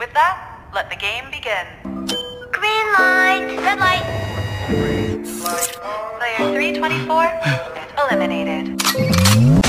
of that, let the game begin. Green light. Red light. Player 324 is eliminated.